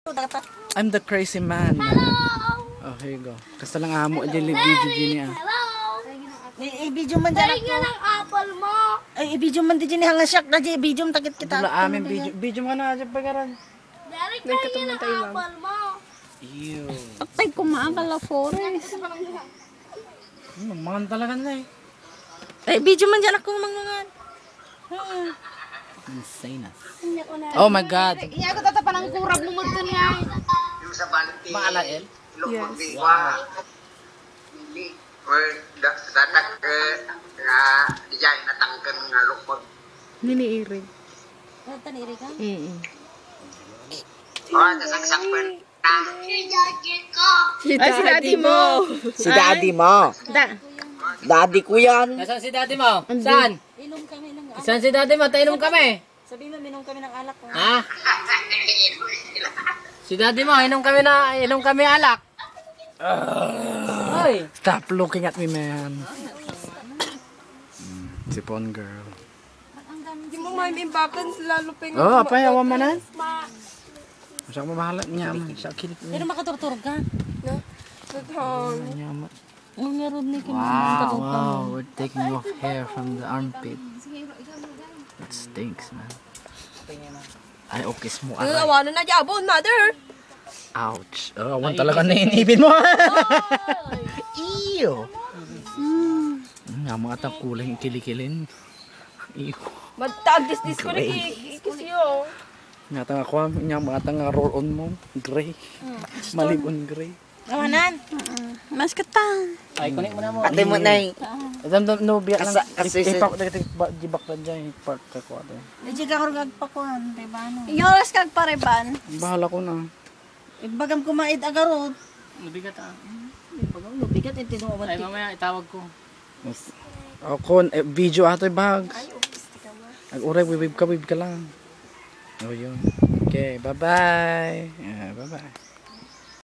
I'm the crazy man. Oh, here you go. Kasi lang amo dyan video niya. I-video man dyan ako. ng apple mo. Ay, i-video man dyan hanga siyak na dyan. I-video man takit kita. Wala amin video. Video mo na dyan pagaran. Derek, tayo ng apple mo. Ew. Patay kumakala forest. Mangan talaga na eh. Ay, video man dyan ako mga. Insane na. Oh my God. Iya ko tatapan ng kurab mo magto niya. Yung sa Balti. Maalain? Lupag di wa. Hindi. Sa nga design na tangkan nga lupag. Niniiri. Taniri ka? Oh, nasaksapan. Ay, si daddy mo. Si daddy mo. Daddy ko yan. Nasaan si daddy mo? Saan? Inom kami ng alak. Saan si daddy mo? Tainom kami. Sabi mo, minom kami ng alak. Ha? Si daddy mo, inom kami alak. Hoy! Stop looking at me, man. Sipon girl. Hindi mo maimimbakan lalo pa yung Oh, apa yawa manan? Siya mamahalat niya. Siya kilit Pero niya. makaturturog ka. Nyamat. Ang meron ni Wow, we're taking off hair from the armpit. It stinks, man. Ay, okay mo. Awanan na jabon, mother. Ouch. Awan talaga na inipin mo. Ew. Nga mga atang kulay yung kilikilin. Ew. Magtagdis-dis ko na ikisiyo. Nga atang ako, nga mga atang roll on mo. Gray. Malibon gray. Awanan. Mas katang. Ay, kunik mo na mo. Ate mo na eh. No, biyak lang. Kasi- Ipak na jibak na dyan. Park ka ko ato. Medyo ka karugag pa ko. Diba ano? Yoras kag pareban. Bahala ko na. Ibagam kumaid agarod. Nabigat ah. Ibagam lubigat. Tinuwan. Ay, mamaya itawag ko. Ako, video ato yung bag. Nag-uray, wave ka lang. Oh, yun. Okay, bye-bye. Bye-bye.